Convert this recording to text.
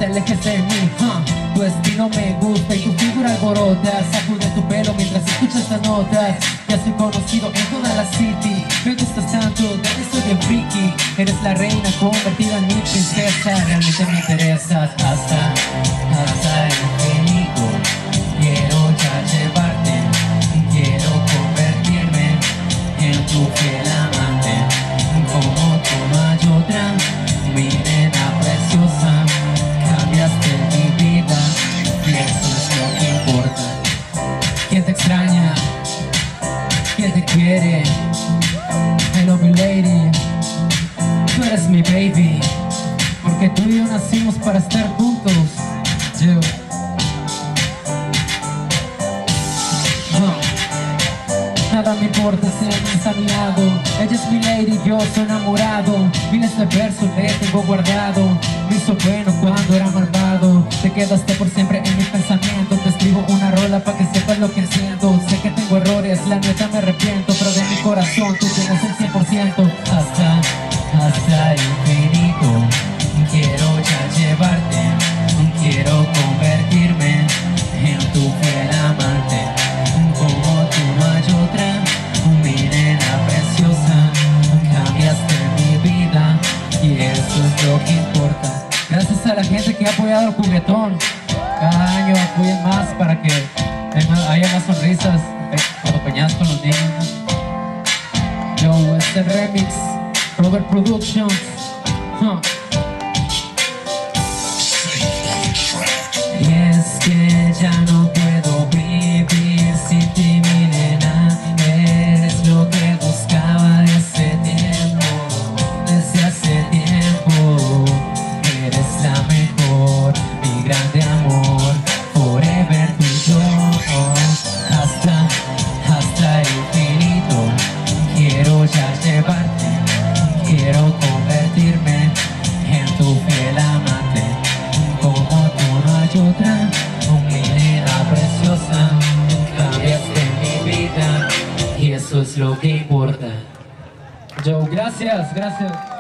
alejes de mí. Tu estilo me gusta y tu figura alborota. Sacude tu pelo mientras escuchas estas notas. Ya soy conocido en toda la city. Me gustas tanto, de que soy bien freaky. Eres la reina convertida en mi princesa. Realmente me interesas hasta el infinito. Quiero ya llevarte, quiero convertirme en tu fiel amante. Como tú no hay otra, mi nena preciosa. Cambiaste mi vida y eso es lo que importa. ¿Quién te extraña? ¿Quién te quiere? I love you, lady. Tú eres mi baby, porque tú y yo nacimos para estar juntos. Yo. Nada me importa si ella está a mi lado. Ella es mi lady, yo soy enamorado. Miles de versos le tengo guardado. Me hizo bueno cuando era malvado. Te quedaste por siempre en mis pensamientos. Te escribo una rola para que sepas lo que siento. Sé que tengo errores, la neta me arrepiento, pero de mi corazón tú tienes el 100%. Hasta el infinito. Quiero ya llevarte. Quiero convertirme en tu fiel amante. Como tú no hay otra, mi nena preciosa. Cambiaste mi vida y eso es lo que importa. Gracias a la gente que ha apoyado el juguetón. Cada año apoyen más para que haya más sonrisas cuando peñas con los niños. Yo, este remix, Robert Productions. Y es que ya no puedo vivir sin ti, mi nena. Eres lo que buscaba desde hace tiempo. Eres la mejor, mi grande amor. Forever tú y yo, hasta el infinito. Quiero ya llevarte, quiero convertirme en tu fiel amante. Como tú no hay otra, mi nena preciosa. Cambiaste mi vida y eso es lo que importa. Joe, gracias.